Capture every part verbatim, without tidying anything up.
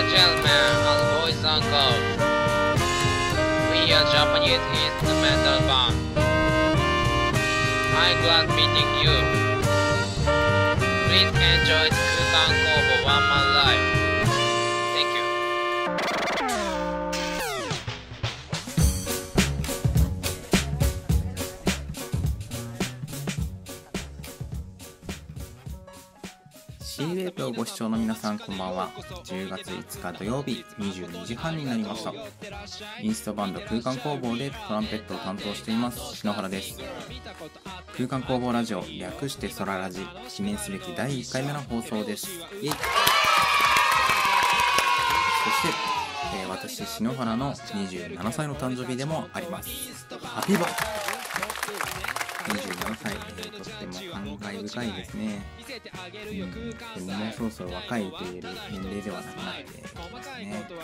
gentlemen and boys and girls, we are Japanese instrumental band. I'm glad meeting you. Please enjoy the Kukan Kobo One Man Live. Thank you. シーウェーブをご視聴の皆さん、こんばんは。じゅうがついつか土曜日にじゅうにじはんになりました。インストバンド空間工房でトランペットを担当しています篠原です。空間工房ラジオ、略してソララジ、記念すべきだいいっかいめの放送です。イエイ。そして、えー、私篠原のにじゅうななさいの誕生日でもあります。ハッピーバーにじゅうななさい、えー、とっても感慨深いですね。うん、でももうそろそろ若いと言える年齢ではなくなってきますね。はい、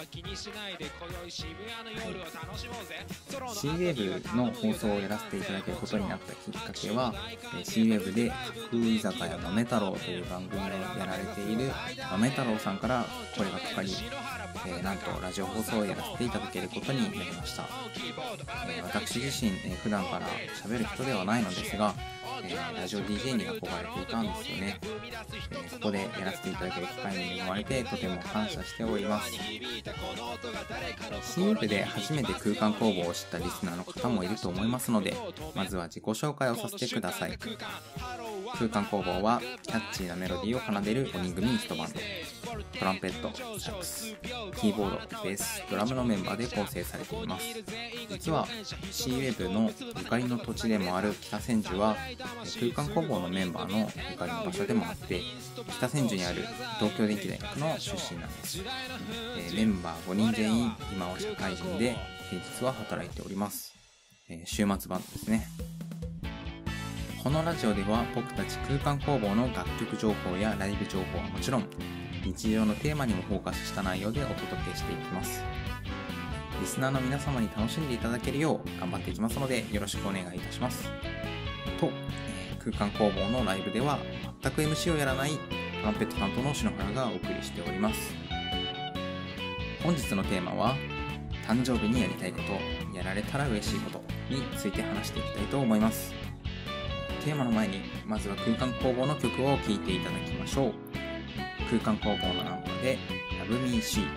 シーウェーブの放送をやらせていただけることになったきっかけは、えー、シーウェーブで架空居酒屋豆太郎という番組をやられている豆太郎さんから声がかかり、えー、なんとラジオ放送をやらせていただけることになりました。えー、私自身、えー、普段から喋る人ではないのですが、えー、ラジオ ディージェー に憧れていたんですよね。えー、ここでやらせていただける機会に恵まれてとても感謝しております。シーウェーブで初めて空間工房を知ったリスナーの方もいると思いますので、まずは自己紹介をさせてください。空間工房はキャッチーなメロディーを奏でるごにん組インストバンド。トランペット、サックス、キーボード、ベース、ドラムのメンバーで構成されています。実は シーウェーブのゆかりの土地でもある北千住は空間工房のメンバーのゆかりの場所でもあって、北千住にある東京電機大学の出身なんです。えー、メンバーごにん全員今は社会人で平日は働いております。えー、週末バンドですね。このラジオでは僕たち空間工房の楽曲情報やライブ情報はもちろん、日常のテーマにもフォーカスした内容でお届けしていきます。リスナーの皆様に楽しんでいただけるよう頑張っていきますので、よろしくお願いいたします。と、えー、空間工房のライブでは全く エムシー をやらないトランペット担当の篠原がお送りしております。本日のテーマは、誕生日にやりたいこと、やられたら嬉しいことについて話していきたいと思います。テーマの前に、まずは空間工房の曲を聴いていただきましょう。空間工房のナンバーで Love Me See。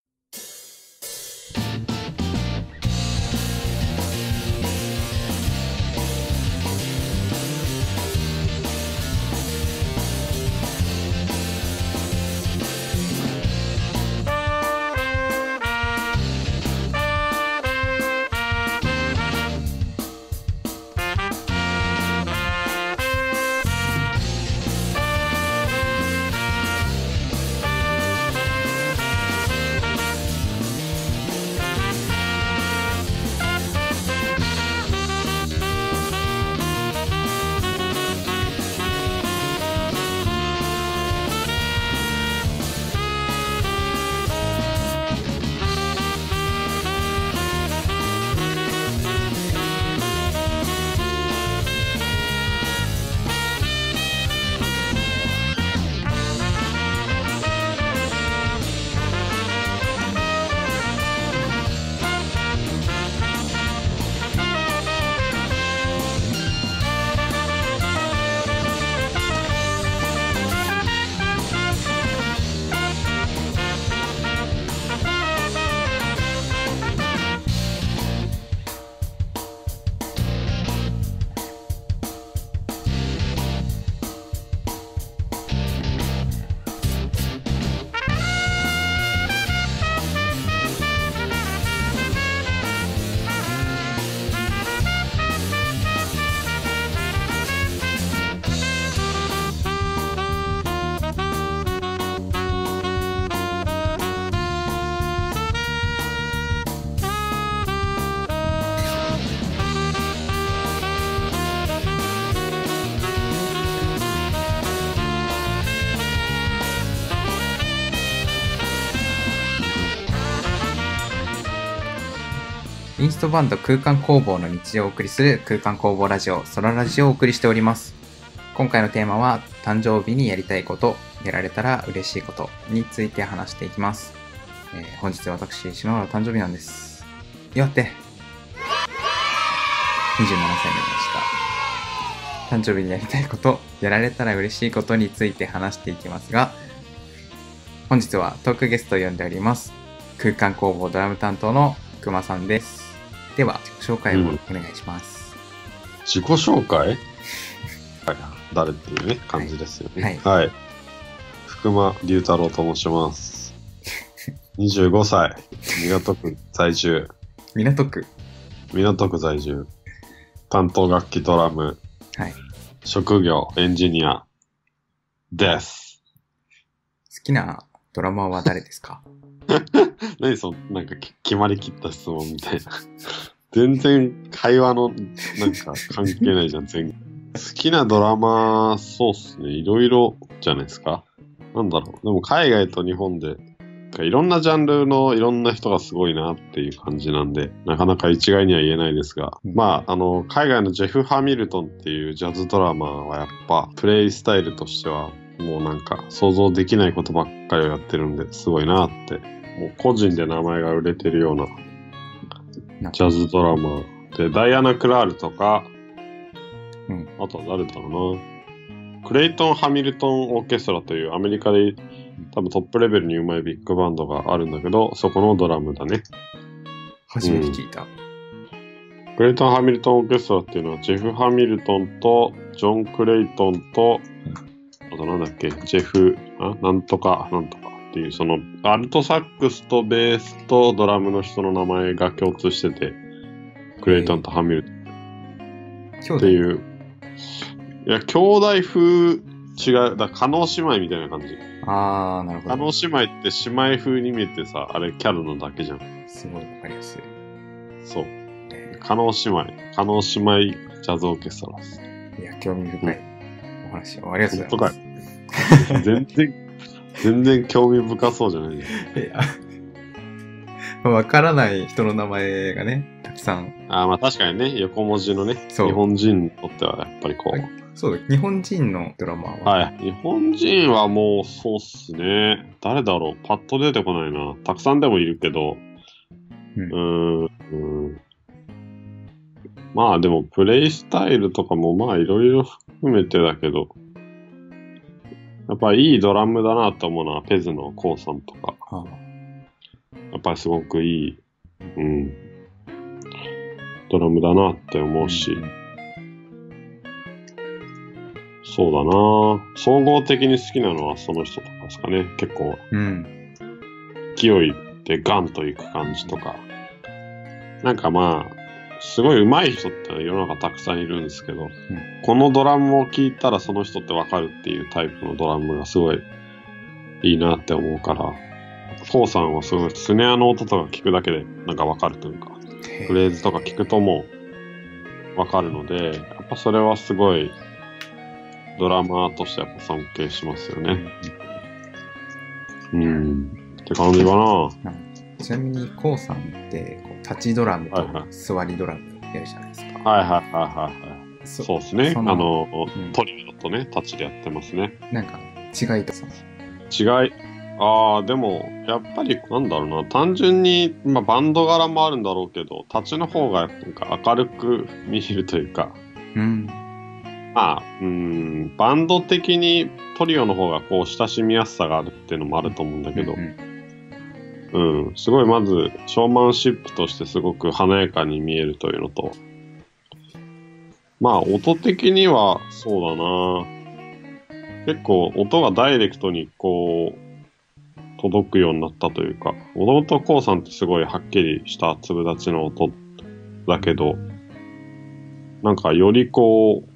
インストバンド空間工房の日常をお送りする空間工房ラジオ、ソララジオをお送りしております。今回のテーマは、誕生日にやりたいこと、やられたら嬉しいことについて話していきます。 えー、本日私、篠原誕生日なんです。祝ってにじゅうななさいになりました。誕生日にやりたいこと、やられたら嬉しいことについて話していきますが、本日はトークゲストを呼んでおります。空間工房ドラム担当のくまさんです。では、自己紹介をお願いします。 うん、自己紹介はい、誰っていうね、感じですよね。はい。はい、福間龍太郎と申します。にじゅうごさい、港区在住。 港区港区在住。担当楽器ドラム。はい。職業エンジニアです。 好きなドラマーは誰ですか？ 何その、なんか決まりきった質問みたいな。全然会話のなんか関係ないじゃん、全好きなドラマ、そうっすね。いろいろじゃないですか。なんだろう。でも海外と日本で、いろんなジャンルのいろんな人がすごいなっていう感じなんで、なかなか一概には言えないですが、うん、まあ、あの、海外のジェフ・ハミルトンっていうジャズドラマーはやっぱ、プレイスタイルとしては、もうなんか想像できないことばっかりをやってるんで、すごいなって。もう個人で名前が売れてるようなジャズドラマーで、ダイアナ・クラールとか、うん、あとは誰だろうな、クレイトン・ハミルトン・オーケストラというアメリカで多分トップレベルにうまいビッグバンドがあるんだけど、そこのドラムだね。 初めて聞いた。うん、 クレイトン・ハミルトン・オーケストラっていうのはジェフ・ハミルトンとジョン・クレイトンと、あとなんだっけ、ジェフ、あ、なんとか、なんとかっていう、そのアルトサックスとベースとドラムの人の名前が共通してて、クレイトンとハミルトンっていう、いや、兄弟風違う、だ加納姉妹みたいな感じ。 あー、なるほど。 加納姉妹って姉妹風に見えてさ、あれキャラのだけじゃん。 すごいわかりやすい。 そう。加納姉妹、加納姉妹ジャズオーケストラです。 いや、興味深いお話をありがとうございます。 本当かい。全然、全然興味深そうじゃないじゃん。いや、わからない人の名前がね、たくさん。 ああ、まあ確かにね、横文字のね、日本人にとってはやっぱりこう。はい、 そうだ、日本人のドラマーは。はい。日本人はもうそうっすね。誰だろう、パッと出てこないな。たくさんでもいるけど。うん。うーん。うんまあでも、プレイスタイルとかもまあいろいろ含めてだけど、やっぱりいいドラムだなと思うのはペズのコウさんとか。はあ、やっぱりすごくいい、うん、ドラムだなって思うし、うん、そうだな、総合的に好きなのはその人とかですかね。結構、うん、勢いでガンといく感じとか。なんかまあ、すごい上手い人って世の中たくさんいるんですけど、うん、このドラムを聴いたらその人ってわかるっていうタイプのドラムがすごいいいなって思うから、コウさんはすごいスネアの音とか聞くだけでなんかわかるというか、フレーズとか聞くともうわかるので、やっぱそれはすごいドラマーとしてやっぱ尊敬しますよね。うん、うんって感じかな。 ちなみにコウさんってこう立ちドラムと座りドラムやるじゃないですか。 はいはいはいはいはい。そ, そうですね。あの、うん、トリオとね、立ちでやってますね。 なんか違いとその違い。ああ、でもやっぱりなんだろうな。単純にまあバンド柄もあるんだろうけど、立ちの方がなんか明るく見えるというか。うん。まあ、うん、バンド的にトリオの方がこう親しみやすさがあるっていうのもあると思うんだけど。うんうんうん、すごいまずショーマンシップとしてすごく華やかに見えるというのと、まあ音的にはそうだな、結構音がダイレクトにこう届くようになったというか、もともとコウさんってすごいはっきりした粒立ちの音だけど、なんかよりこう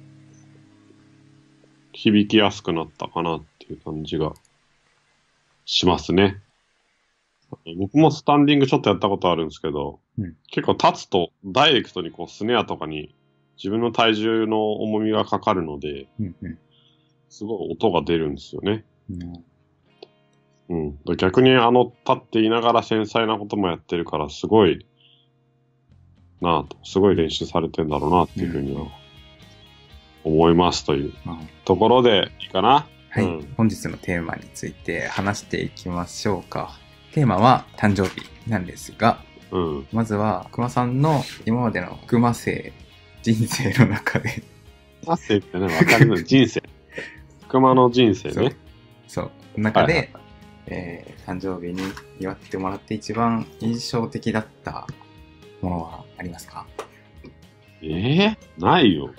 響きやすくなったかなっていう感じがしますね。僕もスタンディングちょっとやったことあるんですけど、うん、結構立つとダイレクトにこうスネアとかに自分の体重の重みがかかるので、うんうん、すごい音が出るんですよね。うん、うん、逆にあの立っていながら繊細なこともやってるからすごいなぁと、すごい練習されてんだろうなっていうふうには思いますというところでいいかな。 はい、うん、本日のテーマについて話していきましょうか。テテーマは誕生日なんですが、 うん。 まずは熊さんの今までの熊生人生の中で人生ってね、わかるの人生。熊の人生ね。 そうそう中で、 はいはいえー誕生日に祝ってもらって一番印象的だったものはありますか？ えー、ないよ。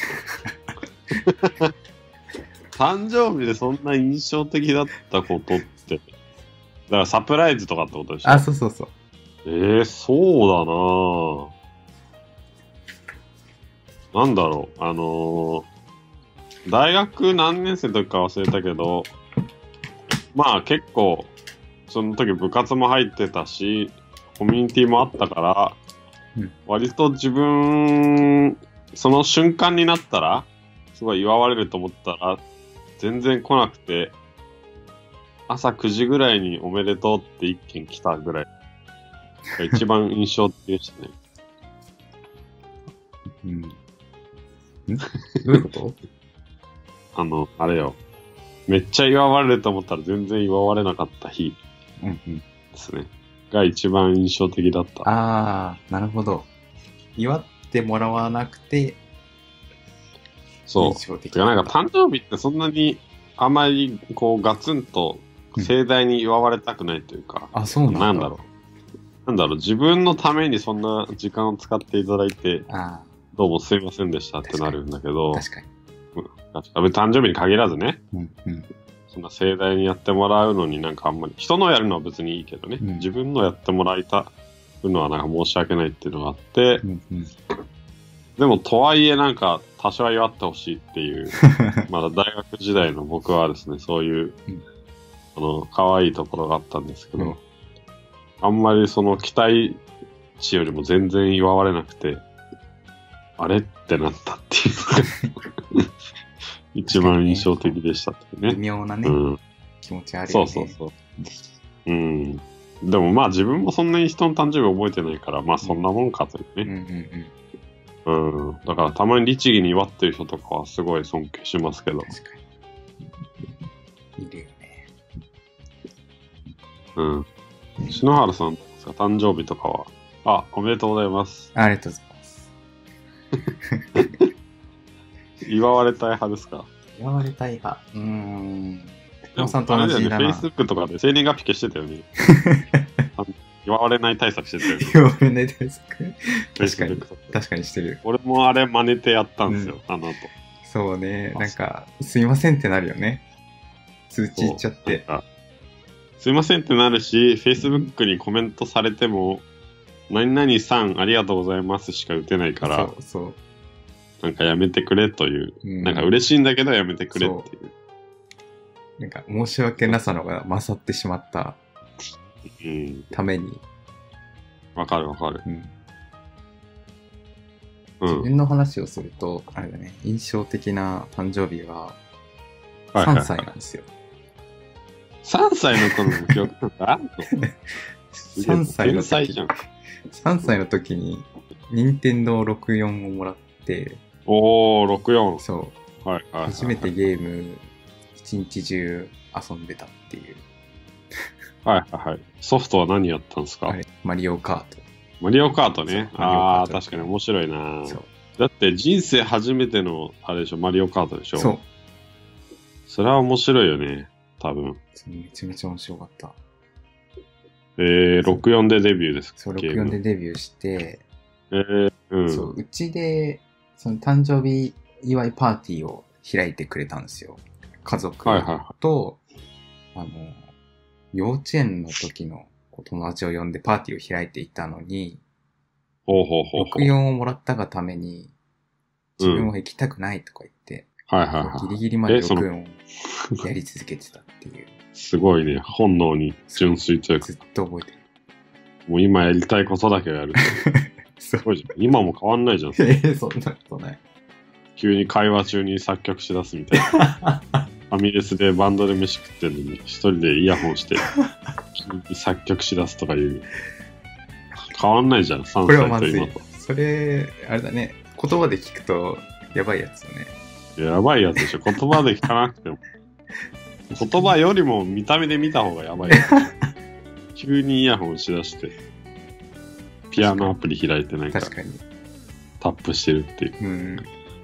誕生日でそんな印象的だったことって。だからサプライズとかってことでしょ？ あ、そうそうそう。 えー、そうだなぁ。なんだろう。あのー、大学何年生の時か忘れたけど、まあ結構、その時部活も入ってたし、コミュニティもあったから、 うん、 割と自分、その瞬間になったら、すごい祝われると思ったら、全然来なくて、朝くじぐらいにおめでとうって一件来たぐらい。一番印象的でしたね。 うん。んどういうこと？ あの、あれよ。めっちゃ祝われると思ったら全然祝われなかった日うんうん。 ですね。が一番印象的だった。 ああ、なるほど。祝ってもらわなくて、 そう。 印象的てかなんか誕生日ってそんなにあまりこうガツンと盛大に祝われたくないというか。 あ、そうなんだ。 なんだろう。なんだろう、自分のためにそんな時間を使っていただいて、 あどうもすいませんでしたってなるんだけど、 確かに。 確かに誕生日に限らずね、 うんうんそんな盛大にやってもらうのになんかあんまり、人のやるのは別にいいけどね、 うん自分のやってもらいたいのはなんか申し訳ないっていうのがあって、 うんうんでもとはいえなんか多少は祝ってほしいっていう、まだ大学時代の僕はですね、そういう、 うんあの、可愛いところがあったんですけど、 うんあんまりその期待値よりも全然祝われなくて、あれってなったっていうのが一番印象的でしたってね。 微妙なね、 うん、 気持ちあるよね。 そうそうそう。うん。でもまあ自分もそんなに人の誕生日覚えてないから、まあそんなもんかといううんね。 うんうん。 うん。だからたまに律儀に祝ってる人とかはすごい尊敬しますけど。 確かに。いるよね。 うん。篠原さんですか、誕生日とかは。あ、おめでとうございます。 ありがとうございます。 祝われたい派ですか？ 祝われたい派。うーん。 で熊もさんと同じだあれだよね、 な。 Facebook とかで生年月日消してたよね。あ祝われない対策してたよね。 祝われないですか？確かに Facebook とか確かにしてる。 俺もあれ真似てやったんですよ、 うあの後。 そうね。なんか、すいませんってなるよね。通知いっちゃって。 そうすいませんってなるし、Facebook にコメントされても、何々さんありがとうございますしか打てないから、 そうそう。 なんかやめてくれという、 うんなんか嬉しいんだけどやめてくれっていう。 なんか、申し訳なさのが勝ってしまったうん。 ために。 わかるわかる。 うんうん。 自分の話をすると、あれだね、印象的な誕生日ははいはいさんさいなんですよ。 さんさいの頃の記憶なんかあんのさんさいの時天才じゃん。 さんさいの時に、任天堂ろくじゅうよんをもらって、 おー、ろくじゅうよん。 そはいはい、 う、 はい。 初めてゲーム一日中遊んでたっていう。 はいはいはい。ソフトは何やったんですか？ あれ、マリオカート。 マリオカートね。 そうマリオカーああ、 ト確かに面白いな。 そう。 だって人生初めての、あれでしょ、マリオカートでしょ。 そう。 それは面白いよね。多分。 めちゃめちゃ面白かった。 えー、ろくじゅうよんでデビューですか？ そう、ろくじゅうよんでデビューして、 えー、うん。 そう、うちで、その誕生日祝いパーティーを開いてくれたんですよ。家族と、 はいはいはあの、幼稚園の時の友達を呼んでパーティーを開いていたのに、 ほうほうほうほろくじゅうよんをもらったがために、自分は行きたくないとか言って、 う。はいはいはい。 ギリギリまでえそのろくじゅうよんをやり続けてたっていう。 すごいね。本能に純粋というか、 ずっと覚えてる。 もう今やりたいことだけをやる。 そすごいじゃん。今も変わんないじゃん。 ええ、そんなことない。 急に会話中に作曲しだすみたいな。ファミレスでバンドで飯食ってるのに、一人でイヤホンして、急に作曲しだすとかいう。変わんないじゃん、さんこれはまさいずいと今と。。 それ、あれだね。言葉で聞くと、やばいやつよね。 やばいやつでしょ。言葉で聞かなくても。言葉よりも見た目で見た方がやばいやつ。 急にイヤホンしだして、ピアノアプリ開いてなんか確かに。 タップしてるっていう。 うん。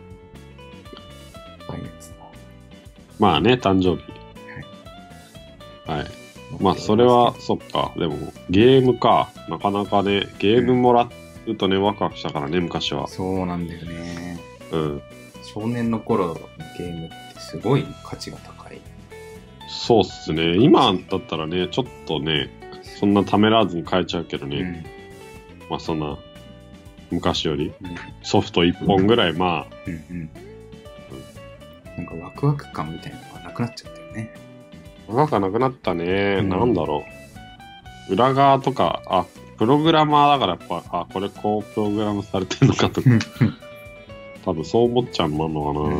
来月のまあね、誕生日。はい。まあそれは、そっか。でも、ゲームか。なかなかね、ゲームもらうとね、ワクワクしたからね、昔は。 そうなんだよね。 うん。 少年の頃のゲームってすごい価値が高い。 そうっすね。今だったらね、ちょっとね、そんなためらわずに買えちゃうけどね。 うん、 まあそんな、昔より、 うん、 ソフトいっぽんぐらい、まあ、 うんうん、なんかワクワク感みたいなのがなくなっちゃったよね。 なんかなくなったね。 うん、 なんだろう。裏側とか、あ、プログラマーだからやっぱ、あ、これこうプログラムされてんのかとか、多分そう思っちゃうもんのかな、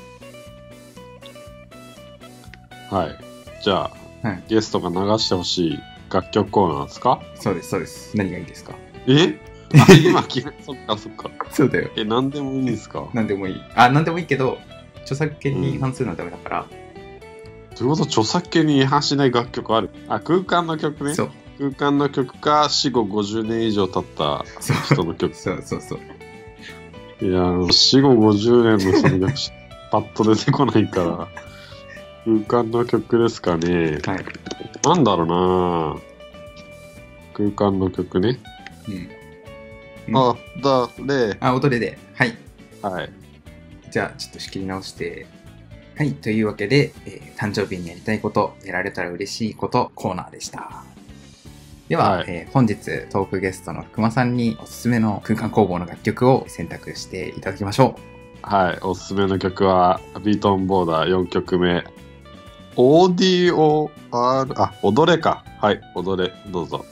うん。はい。じゃあ、はい、ゲストが流してほしい楽曲コーナーですか？ そうです、そうです。何がいいですか？ えあ、今決め、そっかそっか。 そうだよ。 え、なんでもいいんですか？ なんでもいい。あ、なんでもいいけど、著作権に違反するのはダメだから。 うん、ということ著作権に違反しない楽曲ある？あ、空間の曲ね。そう。空間の曲か、死後ごじゅうねん以上経った人の曲。 そうそうそう。 いや、死後ごじゅうねんのその曲、パッと出てこないから、空間の曲ですかね。はい。なんだろうな空間の曲ね。うん。あ、だ、れ。 あ、踊れで。はい。 はい。 じゃあ、ちょっと仕切り直して。はい。というわけで、えー、誕生日にやりたいこと、やられたら嬉しいことコーナーでした。では、はい、えー、本日トークゲストの福間さんにおすすめの空間工房の楽曲を選択していただきましょう。はい。おすすめの曲は、ビートオンボーダーよんきょくめ。オーディオ R、あ、踊れか。はい。踊れ。どうぞ。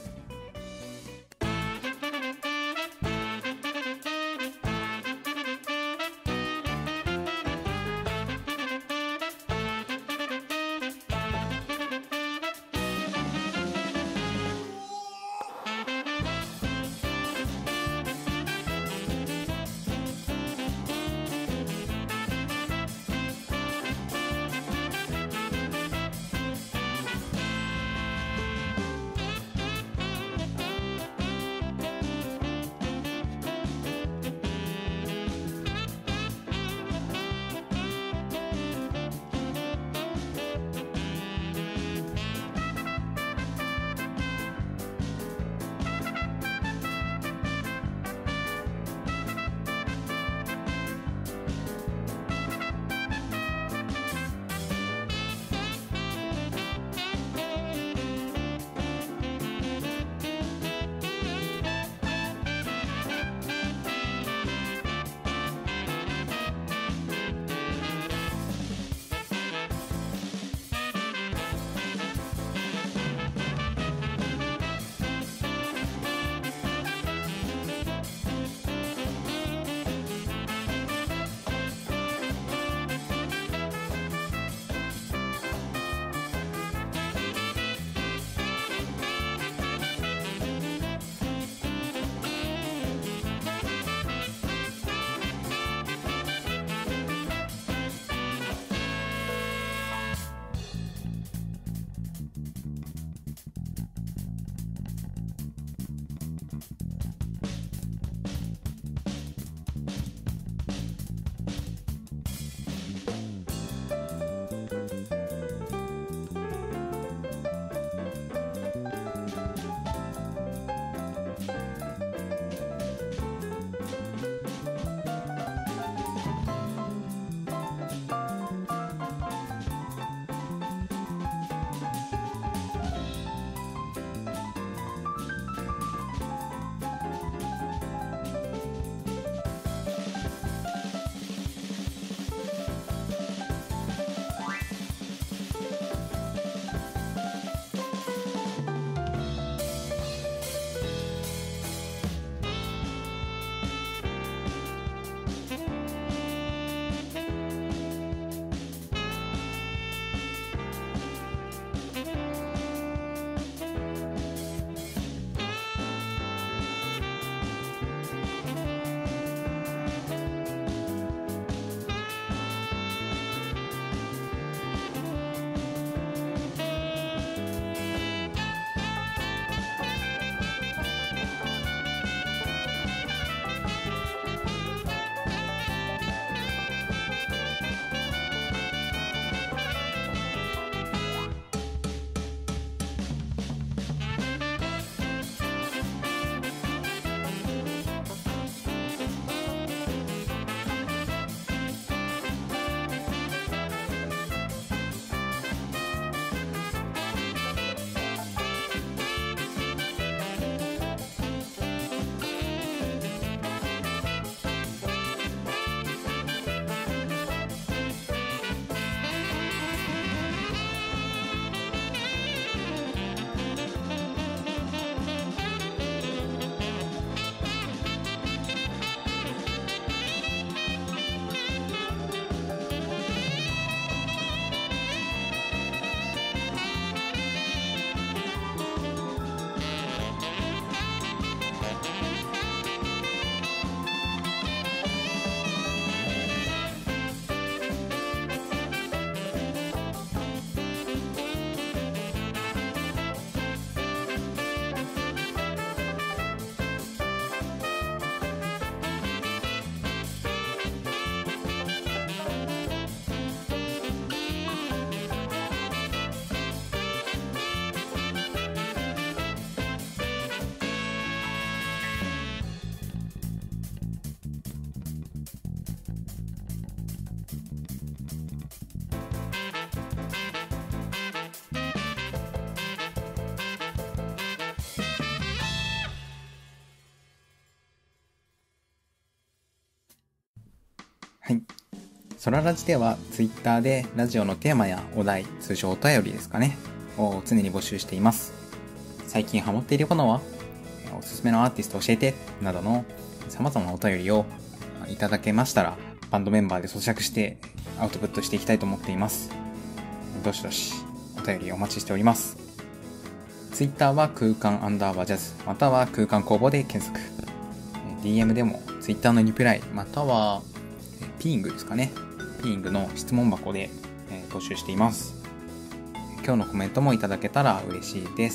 はい。ソララジでは Twitter でラジオのテーマやお題、通称お便りですかね、を常に募集しています。最近ハマっているものは、おすすめのアーティスト教えて、などの様々なお便りをいただけましたら、バンドメンバーで咀嚼してアウトプットしていきたいと思っています。どしどしお便りお待ちしております。Twitter は空間アンダーバージャズ、または空間工房で検索。ディーエム でも Twitter のリプライ、またはピーイングですかね。ピーイングの質問箱で募集しています。今日のコメントもいただけたら嬉しいです。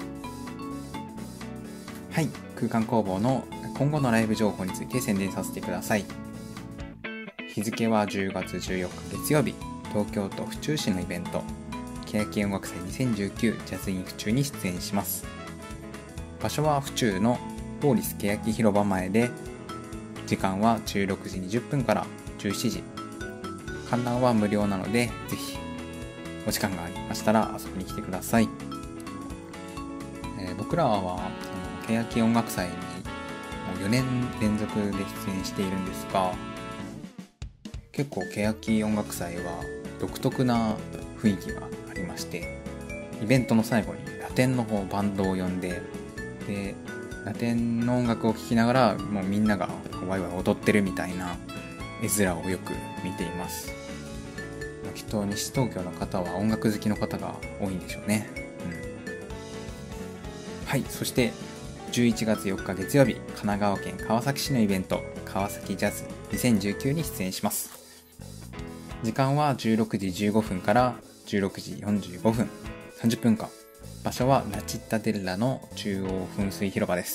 はい、空間工房の今後のライブ情報について宣伝させてください。日付はじゅうがつじゅうよっか月曜日、東京都府中市のイベント、欅音楽祭にせんじゅうきゅうジャズイン府中に出演します。場所は府中のポーリス欅広場前で、時間はじゅうろくじにじゅっぷんからじゅうしちじ。観覧は無料なので、ぜひお時間がありましたら遊びに来てください。えー、僕らは欅音楽祭にもうよねん連続で出演しているんですが、結構欅音楽祭は独特な雰囲気がありまして、イベントの最後にラテンの方バンドを呼んで、でラテンの音楽を聴きながらもうみんながワイワイ踊ってるみたいな絵面をよく見ています。きっと西東京の方は音楽好きの方が多いんでしょうね。うん、はい、そしてじゅういちがつよっか月曜日、神奈川県川崎市のイベント、川崎ジャズにせんじゅうきゅうに出演します。時間はじゅうろくじじゅうごふんからじゅうろくじよんじゅうごふん、さんじゅっぷんかん。場所はラチッタデッラの中央噴水広場です。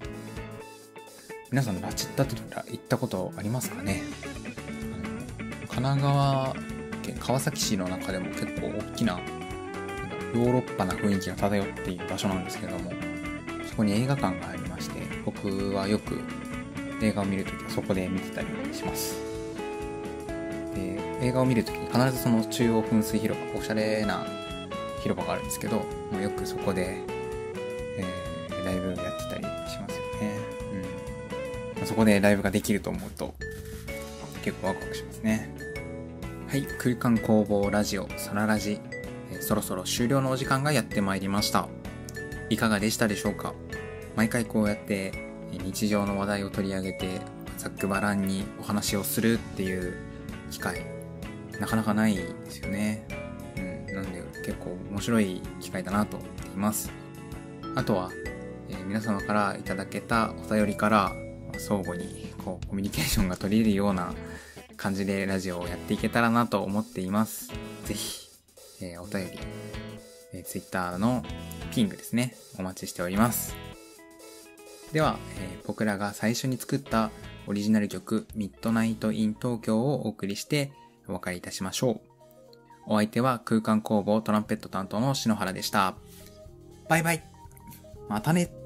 皆さんラチッタデッラ行ったことありますかね。神奈川県川崎市の中でも結構大きなヨーロッパな雰囲気が漂っている場所なんですけれども、そこに映画館がありまして、僕はよく映画を見るときはそこで見てたりします。で、映画を見るときに必ずその中央噴水広場、おしゃれな広場があるんですけど、もうよくそこで、えー、ライブやってたりしますよね。うん、そこでライブができると思うと結構ワクワクしますね。はい、空間工房ラジオソララジ、えー、そろそろ終了のお時間がやってまいりました。いかがでしたでしょうか。毎回こうやって日常の話題を取り上げてざっくばらんにお話をするっていう機会なかなかないですよね。うん、なんで結構面白い機会だなと思っています。あとは、えー、皆様からいただけたお便りから相互にこうコミュニケーションが取り入れるような感じでラジオをやっていけたらなと思っています。ぜひ、えー、お便り、えー、Twitter のピングですね、お待ちしております。では、えー、僕らが最初に作ったオリジナル曲ミッドナイトイン東京をお送りしてお別れいたしましょう。お相手は空間工房トランペット担当の篠原でした。バイバイ。またね。